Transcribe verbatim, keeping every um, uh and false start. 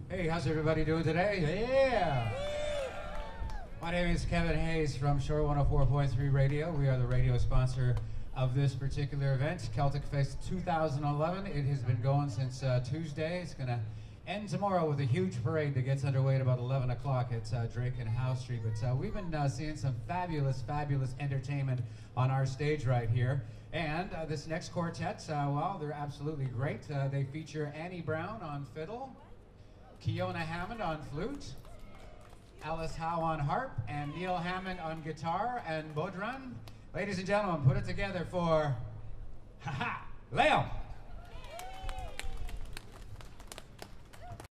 Hey, how's everybody doing today? Yeah! My name is Kevin Hayes from Shore one oh four point three Radio. We are the radio sponsor of this particular event, Celtic Fest two thousand eleven. It has been going since uh, Tuesday. It's going to end tomorrow with a huge parade that gets underway at about eleven o'clock at uh, Drake and Howe Street. But uh, we've been uh, seeing some fabulous, fabulous entertainment on our stage right here. And uh, this next quartet, uh, well, they're absolutely great. Uh, they feature Annie Brown on fiddle, Keona Hammond on flute, Alice Howe on harp, and Neil Hammond on guitar and bodhrán. Ladies and gentlemen, put it together for, ha-ha, Leo!